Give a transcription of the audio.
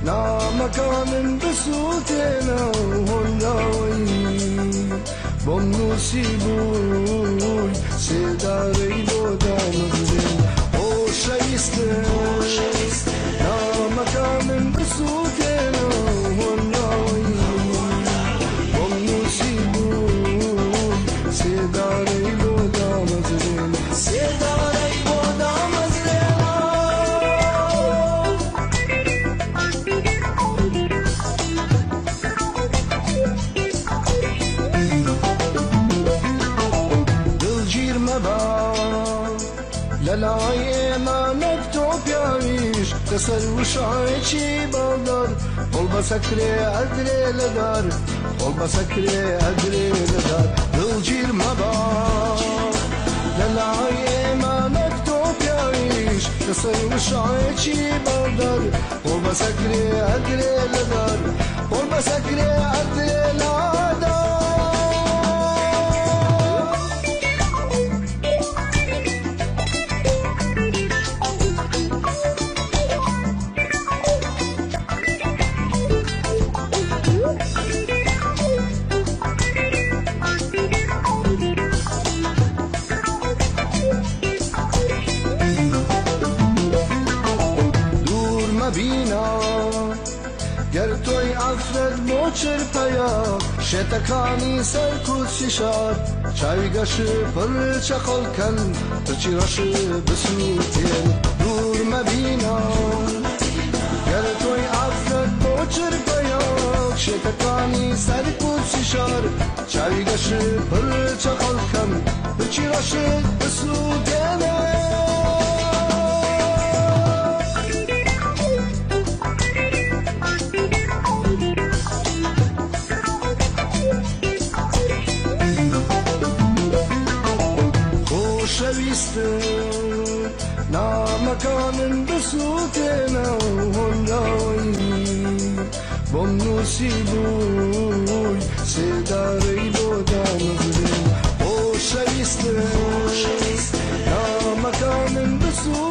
نامكان بسوتنا هناوي بمنوسي بوي سداري بودا مغزين خوش ایسته نامكان بسوتنا هناوي بمنوسي بوي سداري بودا مغزين سداري بودا مغزين للاي ما مكتوب يعيش تسل وشعيشي بقدر قلب سكري أدري لدار قلب سكري أدري لدار بالجير مبار للاي ما مكتوب يعيش تسل وشعيشي بقدر قلب سكري أدري لدار قلب سكري أدري لدار بينا قرتوي عفرد موچر پیا شتکانی سرکوت ششار چای گش پر چخل کن ترچی رش بسوتين دور مبينا قرتوي عفرد موچر پیا شتکانی سرکوت ششار چای گش پر چخل کن ترچی رش بسوتين نامكان بسوتنا هناوي بمنوسي بوي سداري بودا مغزين خوش ایسته نامكان بسوتنا